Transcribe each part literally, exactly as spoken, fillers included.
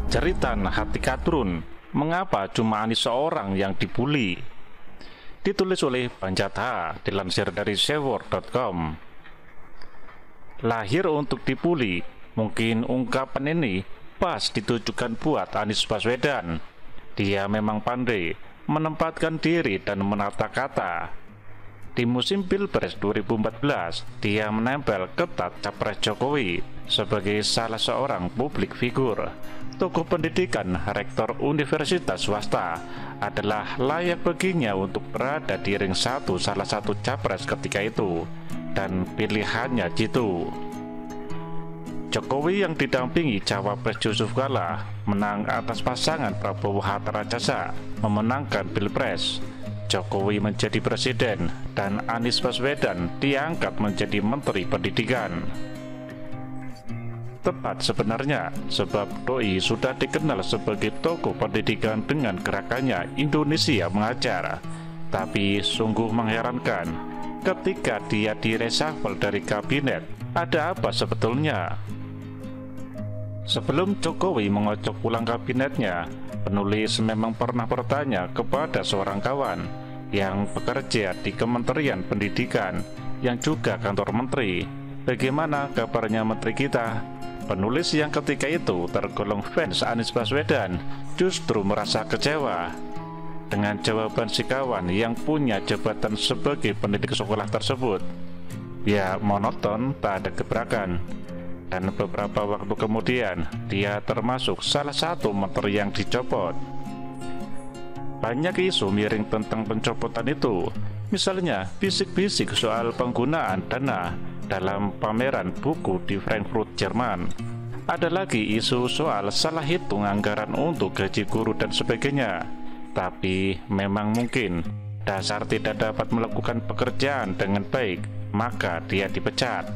Jeritan hati Katrun, mengapa cuma Anies seorang yang dibully? Ditulis oleh Banjatha, dilansir dari sewor titik com. Lahir untuk dibully, mungkin ungkapan ini pas ditujukan buat Anies Baswedan. Dia memang pandai menempatkan diri dan menata kata. Di musim Pilpres dua ribu empat belas, dia menempel ketat Capres Jokowi sebagai salah seorang publik figur. Tokoh pendidikan, rektor universitas swasta, adalah layak baginya untuk berada di ring satu salah satu capres ketika itu, dan pilihannya jitu. Jokowi yang didampingi Cawapres Yusuf Kala menang atas pasangan Prabowo Hatta Rajasa, memenangkan Pilpres. Jokowi menjadi presiden dan Anies Baswedan diangkat menjadi Menteri Pendidikan. Tepat sebenarnya, sebab Doi sudah dikenal sebagai tokoh pendidikan dengan gerakannya Indonesia Mengajar. Tapi sungguh mengherankan, ketika dia direshuffle dari kabinet, ada apa sebetulnya? Sebelum Jokowi mengocok ulang kabinetnya, penulis memang pernah bertanya kepada seorang kawan yang bekerja di Kementerian Pendidikan yang juga kantor menteri, bagaimana kabarnya menteri kita? Penulis yang ketika itu tergolong fans Anies Baswedan justru merasa kecewa dengan jawaban si kawan yang punya jabatan sebagai pendidik sekolah tersebut. Ya, monoton, tak ada gebrakan. Dan beberapa waktu kemudian, dia termasuk salah satu menteri yang dicopot. Banyak isu miring tentang pencopotan itu, misalnya bisik-bisik soal penggunaan dana dalam pameran buku di Frankfurt, Jerman. Ada lagi isu soal salah hitung anggaran untuk gaji guru dan sebagainya. Tapi memang mungkin dasar tidak dapat melakukan pekerjaan dengan baik, maka dia dipecat.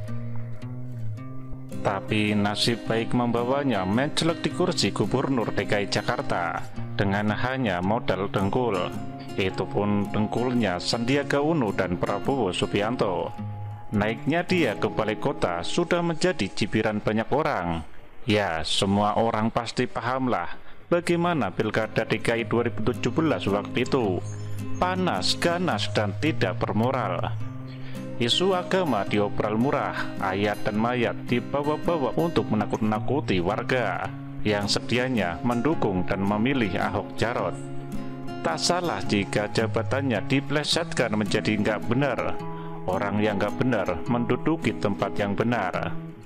Tapi nasib baik membawanya mencelak di kursi gubernur D K I Jakarta dengan hanya modal dengkul. Itu pun dengkulnya Sandiaga Uno dan Prabowo Subianto. Naiknya dia ke balai kota sudah menjadi cibiran banyak orang. Ya, semua orang pasti pahamlah bagaimana pilkada D K I dua ribu tujuh belas waktu itu. Panas, ganas, dan tidak bermoral. Isu agama diobral murah, ayat dan mayat dibawa-bawa untuk menakut-nakuti warga yang sedianya mendukung dan memilih Ahok Jarot. Tak salah jika jabatannya diplesetkan menjadi nggak benar. Orang yang nggak benar menduduki tempat yang benar.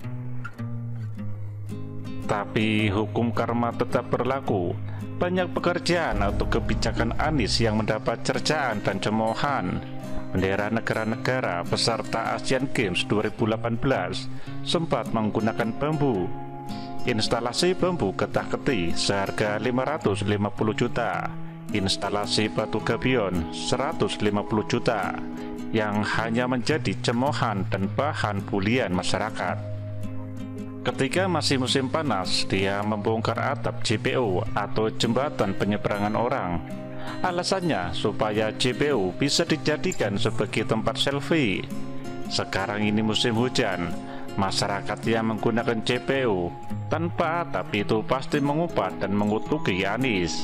Tapi hukum karma tetap berlaku. Banyak pekerjaan atau kebijakan Anies yang mendapat cercaan dan cemoohan. Bendera negara-negara peserta Asian Games dua ribu delapan belas sempat menggunakan bambu. Instalasi bambu getah-getih seharga lima ratus lima puluh juta, instalasi batu gabion seratus lima puluh juta, yang hanya menjadi cemoohan dan bahan bulian masyarakat. Ketika masih musim panas, dia membongkar atap J P O atau jembatan penyeberangan orang. Alasannya supaya J P O bisa dijadikan sebagai tempat selfie. Sekarang ini musim hujan, masyarakat yang menggunakan J P O tanpa atap itu pasti mengupat dan mengutuki Anies.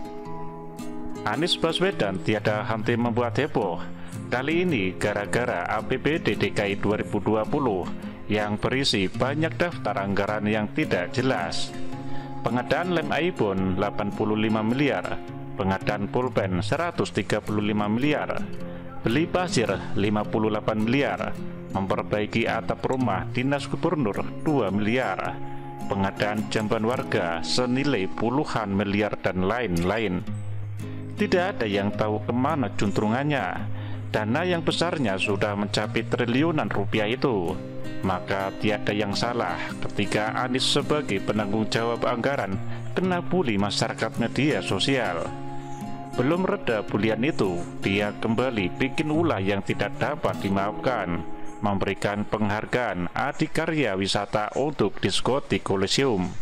Anies Baswedan tiada henti membuat heboh. Kali ini gara-gara A P B D D K I dua ribu dua puluh yang berisi banyak daftar anggaran yang tidak jelas. Pengadaan lem iPhone delapan puluh lima miliar, pengadaan pulpen seratus tiga puluh lima miliar, beli pasir lima puluh delapan miliar, memperbaiki atap rumah dinas gubernur dua miliar, pengadaan jamban warga senilai puluhan miliar, dan lain-lain. Tidak ada yang tahu kemana juntrungannya. Dana yang besarnya sudah mencapai triliunan rupiah itu. Maka tiada yang salah ketika Anies sebagai penanggung jawab anggaran kena bully masyarakat media sosial. Belum reda bulian itu, dia kembali bikin ulah yang tidak dapat dimaafkan, memberikan penghargaan adikarya wisata untuk diskotik Kolosium.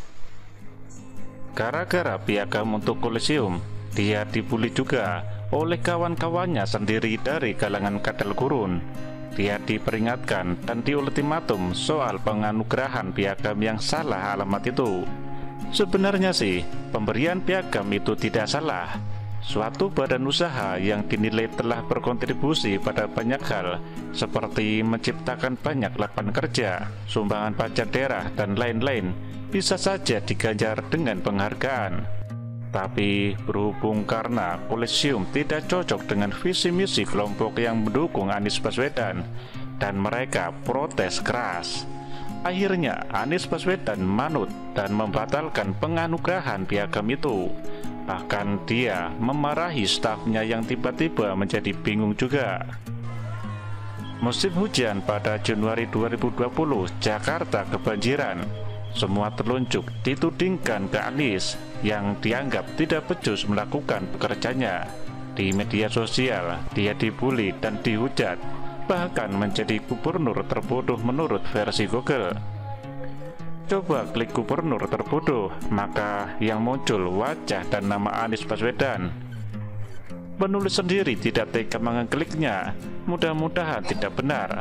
Gara-gara piagam untuk Kolosium, dia dibully juga oleh kawan-kawannya sendiri dari kalangan kadal gurun. Dia diperingatkan dan diultimatum soal penganugerahan piagam yang salah alamat itu. Sebenarnya sih, pemberian piagam itu tidak salah. Suatu badan usaha yang dinilai telah berkontribusi pada banyak hal, seperti menciptakan banyak lapangan kerja, sumbangan pajak daerah, dan lain-lain, bisa saja diganjar dengan penghargaan. Tapi berhubung karena Kolosium tidak cocok dengan visi misi kelompok yang mendukung Anies Baswedan, dan mereka protes keras, akhirnya Anies Baswedan manut dan membatalkan penganugerahan piagam itu. Bahkan dia memarahi stafnya yang tiba-tiba menjadi bingung juga. Musim hujan pada Januari dua ribu dua puluh, Jakarta kebanjiran. Semua telunjuk ditudingkan ke Anies yang dianggap tidak becus melakukan pekerjaannya. Di media sosial, dia dibully dan dihujat, bahkan menjadi gubernur terbodoh menurut versi Google. Coba klik gubernur terbodoh, maka yang muncul wajah dan nama Anies Baswedan. Penulis sendiri tidak tega mengekliknya, mudah-mudahan tidak benar.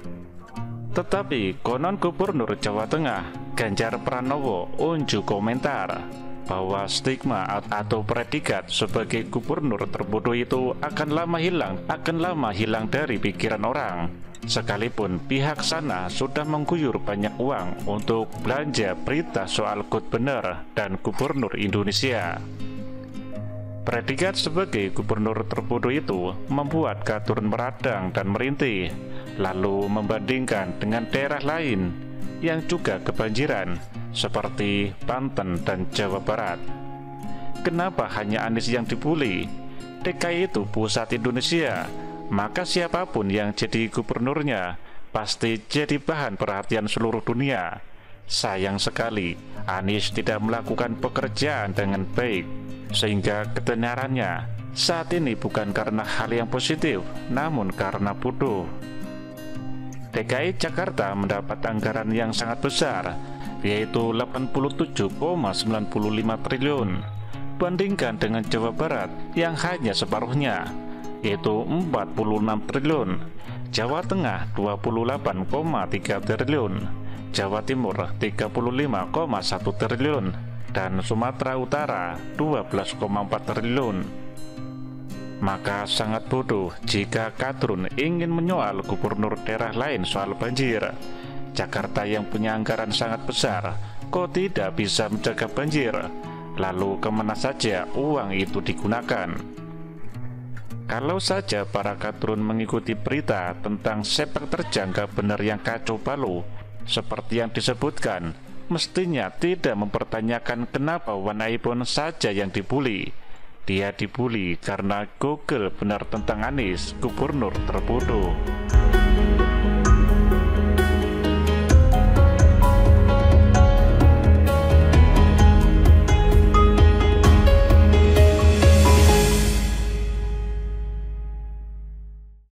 Tetapi konon Gubernur Jawa Tengah, Ganjar Pranowo, unjuk komentar bahwa stigma atau predikat sebagai gubernur terbodoh itu akan lama hilang, akan lama hilang dari pikiran orang. Sekalipun pihak sana sudah mengguyur banyak uang untuk belanja berita soal Good Bener dan Gubernur Indonesia. Predikat sebagai gubernur terbodoh itu membuat keturun meradang dan merintih, lalu membandingkan dengan daerah lain yang juga kebanjiran, seperti Banten dan Jawa Barat. Kenapa hanya Anies yang dibully? D K I itu pusat Indonesia, maka siapapun yang jadi gubernurnya pasti jadi bahan perhatian seluruh dunia. Sayang sekali, Anies tidak melakukan pekerjaan dengan baik, sehingga ketenarannya saat ini bukan karena hal yang positif, namun karena bodoh. D K I Jakarta mendapat anggaran yang sangat besar, yaitu delapan puluh tujuh koma sembilan lima triliun, bandingkan dengan Jawa Barat yang hanya separuhnya, yaitu empat puluh enam triliun, Jawa Tengah dua puluh delapan koma tiga triliun, Jawa Timur tiga puluh lima koma satu triliun, dan Sumatera Utara dua belas koma empat triliun. Maka sangat bodoh jika Kadrun ingin menyoal gubernur daerah lain soal banjir. Jakarta yang punya anggaran sangat besar kok tidak bisa menjaga banjir? Lalu kemana saja uang itu digunakan? Kalau saja para Kadrun mengikuti berita tentang sepak terjang Gak Bener yang kacau balau seperti yang disebutkan, mestinya tidak mempertanyakan kenapa Wan Aibon saja yang dibully. Dia dibully karena Google benar tentang Anies, gubernur terbodoh.